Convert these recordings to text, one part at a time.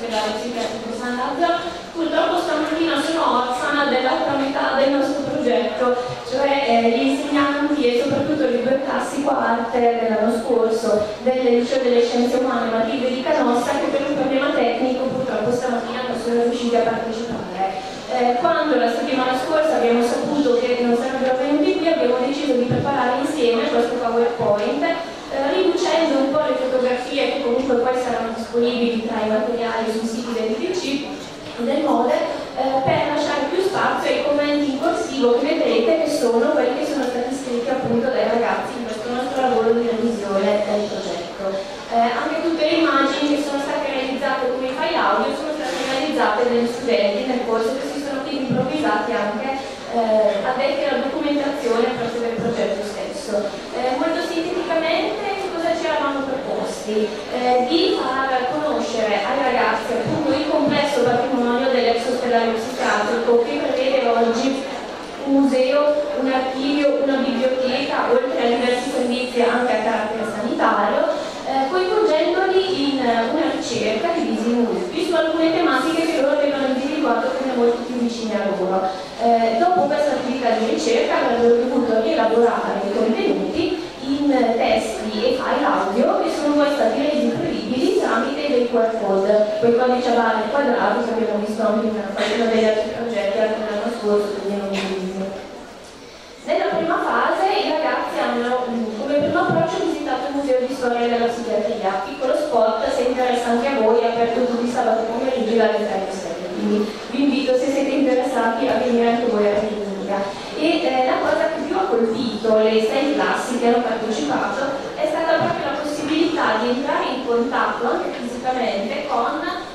dell'ospedale psichiatrico San Lazzaro. Purtroppo stamattina sono orfana dell'altra metà del nostro progetto, cioè gli insegnanti e soprattutto il libro classico arte dell'anno scorso del Liceo delle Scienze Umane Matilde di Canossa, che per un problema tecnico purtroppo stamattina non sono riusciti a partecipare. Quando la settimana scorsa abbiamo saputo che non sarebbero venuti qui, abbiamo deciso di preparare insieme questo PowerPoint, riducendo un po' le fotografie che comunque poi saranno disponibili tra i materiali sui siti dell'IDC del MODE, per lasciare più spazio ai commenti in corsivo che vedrete, che sono quelli che sono stati scritti appunto dai ragazzi in questo nostro lavoro di revisione del progetto. Anche tutte le immagini che sono state realizzate come file audio sono state realizzate dagli studenti nel corso, che si sono quindi improvvisati anche addetti alla documentazione proprio del progetto stesso. Molto sinteticamente cosa ci eravamo proposti? Di far conoscere ai ragazzi appunto il complesso patrimonio dell'ex ospedale psichiatrico, che prevede oggi un museo, un archivio, una biblioteca, oltre a diversi servizi anche a carattere sanitario, coinvolgendoli in una ricerca divisi in gruppi su alcune tematiche che loro avevano individuato come molto più vicine a loro. Dopo questa attività di ricerca avrebbero dovuto rielaborare i contenuti in testi e file audio che sono poi stati resi fruibili tramite dei QR code, quei codici a barre quadrati che abbiamo visto anche in uno degli altri progetti anche l'anno scorso, quindi non divisi. Nella prima fase i ragazzi hanno come primo approccio visitato il Museo di Storia della Psichiatria, piccolo spot, se interessa anche a voi, è aperto tutti i sabato pomeriggio dalle 3 alle 7, quindi vi invito, se siete interessati, a venire anche voi a Repubblica. E la cosa che più ha colpito le 6 classi che hanno partecipato è stata proprio la possibilità di entrare in contatto anche fisicamente con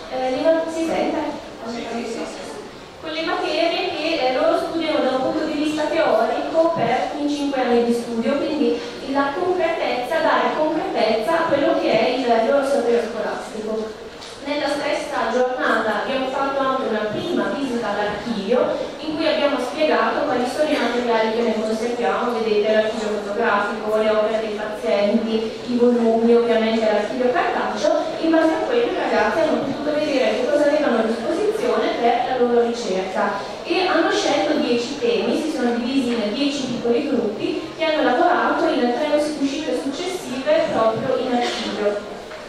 con le materie che loro studiano da un punto di vista teorico per i 5 anni di studio, quindi la concretezza, dare concretezza a quello che è il loro sapere scolastico. Nella stessa giornata abbiamo fatto anche una prima visita all'archivio in cui abbiamo spiegato quali sono i materiali che noi conserviamo, vedete l'archivio fotografico, le opere dei pazienti, i volumi, ovviamente l'archivio cartaceo. In base a quello i ragazzi hanno potuto vedere che cosa avevano a disposizione per la loro ricerca e hanno scelto 10 temi, si sono divisi in 10 piccoli gruppi che hanno lavorato in 3 uscite successive proprio in archivio.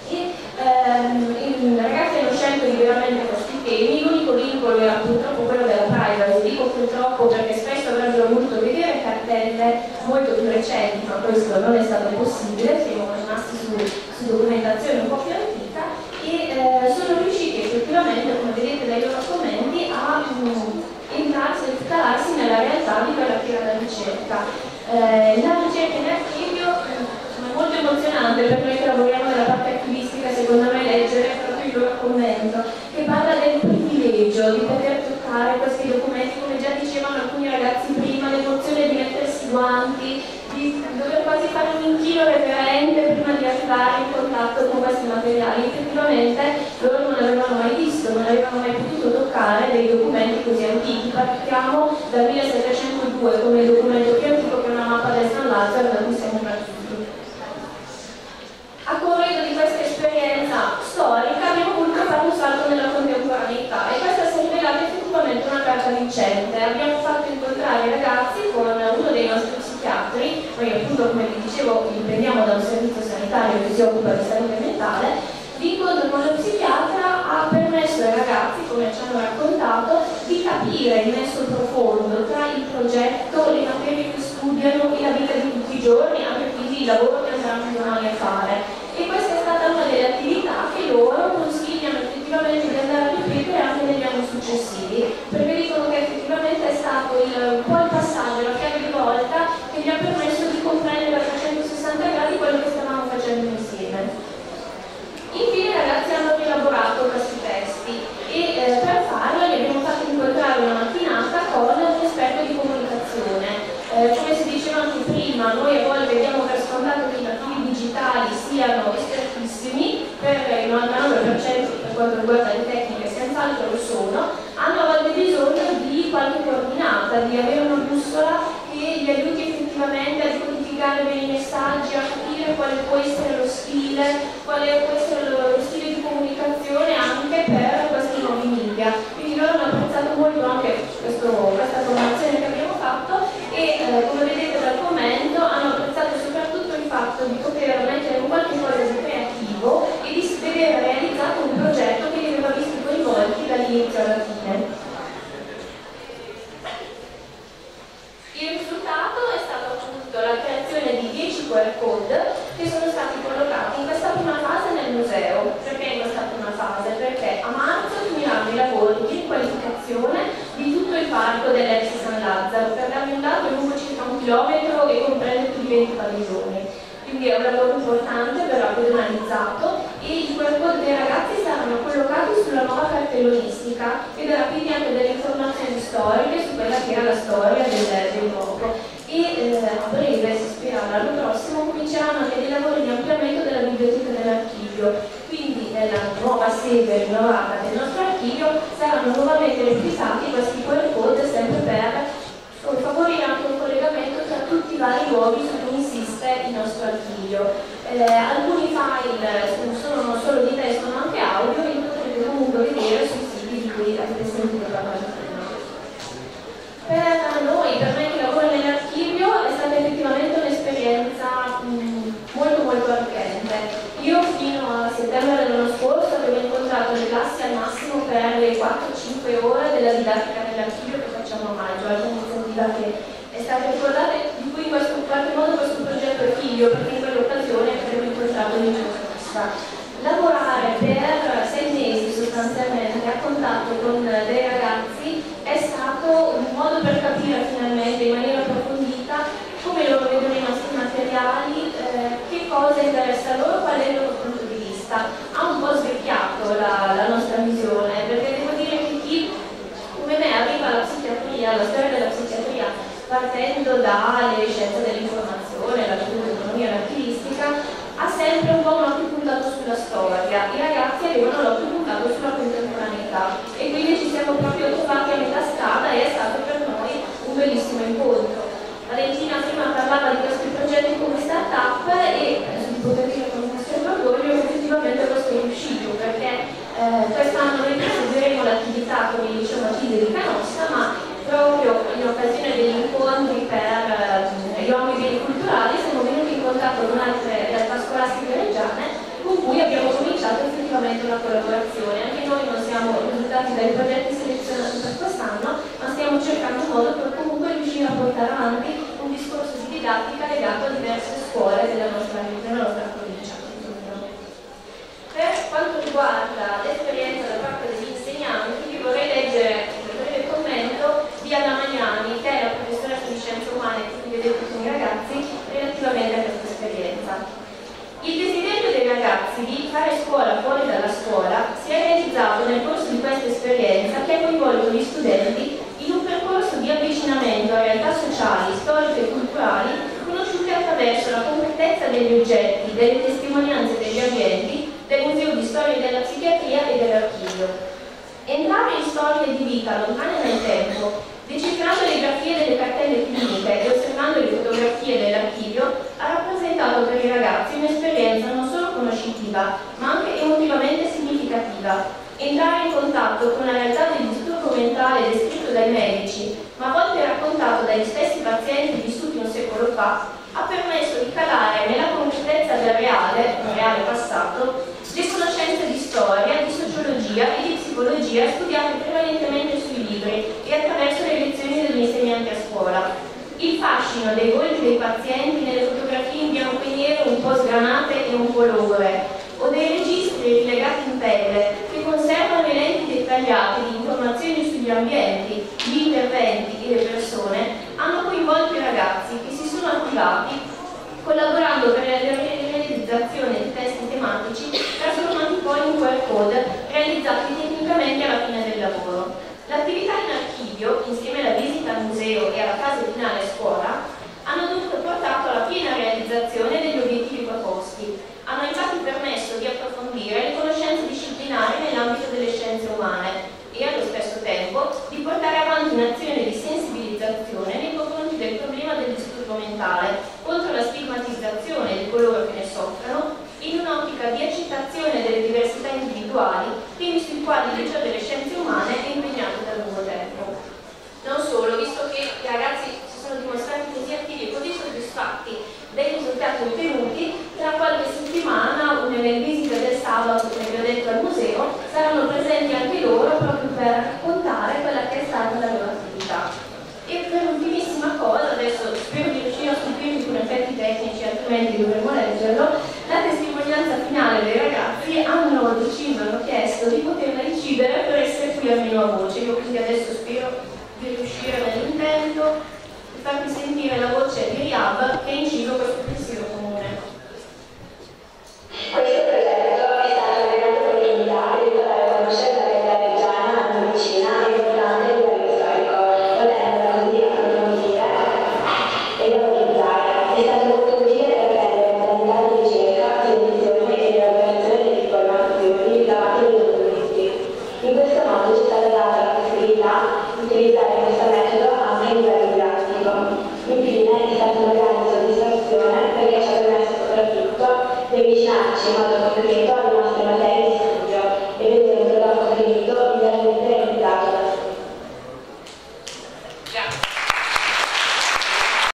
I ragazzi hanno scelto liberamente questi temi, l'unico vincolo era purtroppo quello della privacy, dico purtroppo perché spesso avrebbero voluto vedere cartelle molto più recenti, ma questo non è stato possibile, siamo rimasti su documentazione un po' più antica e sono riusciti effettivamente, come vedete dai loro commenti, a instalarsi nella realtà di quella che era la ricerca. La ricerca in archivio è molto emozionante per noi che lavoriamo nella parte archivistica, secondo me leggere proprio il loro commento, che parla del privilegio di poter toccare questi documenti, come già dicevano alcuni ragazzi prima, l'emozione di mettersi i guanti, di dover quasi fare un inchino reverente prima di arrivare in contatto con questi materiali. Effettivamente loro non avevano mai visto, non avevano mai potuto toccare dei documenti così antichi. Partiamo dal 1702 come il documento più antico, che è una mappa del San Lazzaro, da cui siamo partiti. A corredo di questa esperienza storica abbiamo voluto fare un salto nella contemporaneità e questa si è rivelata effettivamente una carta vincente. Abbiamo fatto incontrare i ragazzi con uno dei nostri psichiatri, noi appunto come vi dicevo dipendiamo da un servizio sanitario che si occupa di salute mentale. L'incontro con lo psichiatra ha permesso ai ragazzi, come ci hanno raccontato, di capire il nesso profondo tra il progetto, le materie che studiano e la vita di tutti i giorni, anche quindi il lavoro che andranno domani a fare. E questa è stata una delle attività che loro consigliano effettivamente di andare a ripetere anche negli anni successivi, perché dicono che effettivamente è stato un po' il passaggio, la chiave di volta che gli ha permesso di comprendere a 360 gradi quello che stavamo facendo insieme. Infine i ragazzi hanno rielaborato questi testi e per farlo li abbiamo fatto incontrare una mattinata con un esperto di comunicazione. Come si diceva anche prima, noi a volte vediamo per scontato che i nativi digitali siano espertissimi, per il 99% per quanto riguarda le tecniche senz'altro lo sono, hanno a volte bisogno di qualche coordinata, di avere una bussola che gli aiuti effettivamente a decodificare bene i messaggi, a capire quale può essere lo stile, quale può essere lo stile di comunicazione anche per dell'ex San Lazzaro. Per darvi un dato, è lungo circa 1 chilometro e comprende più di 20 padiglioni. Quindi è un lavoro importante, verrà pedonalizzato e i QR code dei ragazzi saranno collocati sulla nuova cartellonistica e darà quindi anche delle informazioni storiche su quella che era la storia del luogo. E a breve, si spera l'anno prossimo, cominceranno anche dei lavori di ampliamento della biblioteca dell'archivio. Quindi nella nuova sede rinnovata del nostro archivio saranno nuovamente replicati questi QR code sempre per favorire anche un collegamento tra tutti i vari luoghi su cui insiste il nostro archivio. Alcuni file sono non solo di testo ma anche audio e li potrete comunque vedere sui siti di cui avete sentito parlare prima. Per noi, per me che lavoro nell'archivio, è stata effettivamente un'esperienza molto arricchente. Io fino a settembre dell'anno scorso avevo incontrato le classi al massimo per le 4-5 ore della didattica nell'archivio che facciamo a maggio, è un'iniziativa che è stata ricordata e di cui in qualche modo questo progetto è figlio, perché in quell'occasione abbiamo incontrato l'ingegnista. Lavorare per 6 mesi sostanzialmente a contatto con dei ragazzi è stato un modo per capire finalmente in maniera approfondita come loro vedono i nostri materiali, che cosa interessa loro, qual è il loro punto di vista. Ha un po' svecchiato la nostra visione, perché devo dire che chi come me arriva alla psichiatria, alla storia della psichiatria, partendo dalle scienze dell'informazione, la psicologia, l'archivistica, ha sempre un po' un occhio puntato sulla storia. I ragazzi avevano l'occhio puntato sulla contemporaneità e quindi ci siamo proprio trovati a metà strada e è stato per noi un bellissimo incontro. Valentina prima parlava di questi progetti come start-up e penso di poter dire con un certo orgoglio che effettivamente questo è riuscito, perché quest'anno noi proseguiremo l'attività con il liceo Matilde di Canossa, ma proprio in occasione degli incontri per gli uomini e beni culturali siamo venuti in contatto con altre realtà scolastiche reggiane con cui abbiamo cominciato effettivamente una collaborazione. Anche noi non siamo risultati dai progetti selezionati per quest'anno, ma stiamo cercando un modo per comunque riuscire a portare avanti un discorso di didattica legato a diverse scuole della nostra provincia. Per quanto riguarda l'esperienza da parte degli insegnanti, vi vorrei leggere un breve commento di Anna Magnani, che è la professoressa di scienze umane che qui vedete con i ragazzi, relativamente a questa esperienza. Il desiderio dei ragazzi di fare scuola fuori dalla scuola si è realizzato nel corso di questa esperienza che ha coinvolto gli studenti in un percorso di avvicinamento a realtà sociali, storiche e culturali conosciute attraverso la concretezza degli oggetti, delle testimonianze degli ambienti, del Museo di Storia della Psichiatria e dell'Archivio. Entrare in storie di vita lontane nel tempo, decifrando le grafie delle cartelle cliniche e osservando le fotografie dell'archivio, ha rappresentato per i ragazzi un'esperienza non solo conoscitiva, ma anche emotivamente significativa. Entrare in contatto con la realtà del disturbo mentale descritto dai medici, ma a volte raccontato dagli stessi pazienti vissuti un secolo fa, ha permesso di calare nella concretezza del reale passato, le conoscenze di storia, di sociologia e di psicologia studiate prevalentemente sui libri e attraverso le lezioni degli insegnanti a scuola. Il fascino dei volti dei pazienti nelle fotografie in bianco e nero un po' sgranate e un po' logore, o dei registri rilegati in pelle che conservano elenchi dettagliati di informazioni sugli ambienti, gli interventi e le persone, hanno coinvolto i ragazzi che si sono attivati collaborando per la realizzazione di testi tematici trasformati poi in QR code realizzati tecnicamente alla fine del lavoro. L'attività in archivio, insieme alla visita al museo e alla fase finale scuola, hanno dunque portato alla piena realizzazione degli obiettivi proposti. Hanno infatti permesso di approfondire le conoscenze disciplinari nell'ambito delle scienze umane e allo stesso tempo di portare avanti un'azione di sensibilizzazione nei confronti del problema del disturbo mentale, contro la stigmatizzazione di coloro che ne soffrono, in un'ottica di accettazione delle diversità individuali, temi sui quali il liceo delle scienze umane è impegnato da lungo tempo. Non solo, visto che i ragazzi si sono dimostrati così attivi e così soddisfatti dei risultati ottenuti, tra qualche settimana, nelle visite del sabato, come vi ho detto, al museo, saranno presenti anche loro proprio per raccontare quella che è stata la loro attività. E per ultimissima cosa, adesso spero di riuscire a stupirvi con effetti tecnici, altrimenti dovremmo leggerlo, la testimonianza finale dei ragazzi hanno chiesto di poterla incidere per essere qui almeno a voce. Io quindi adesso spero di riuscire nell'intento, di farvi sentire la voce di Riab che ha inciso questo pensiero comune. Questo progetto è stato creato con l'idea di fare conoscere la realtà reggiana a una vicina importante a livello storico, potendola così approfondire e valorizzare. È stato molto utile per prendere modalità di ricerca, di edizione e di elaborazione delle informazioni davanti ai giornalisti. In questo modo ci è stata data la possibilità di utilizzare questo metodo anche a livello didattico. Infine è stata una grande soddisfazione perché ci ha permesso soprattutto di avvicinarci in modo concreto alle nostre materie di studio e vedere un prodotto finito idealmente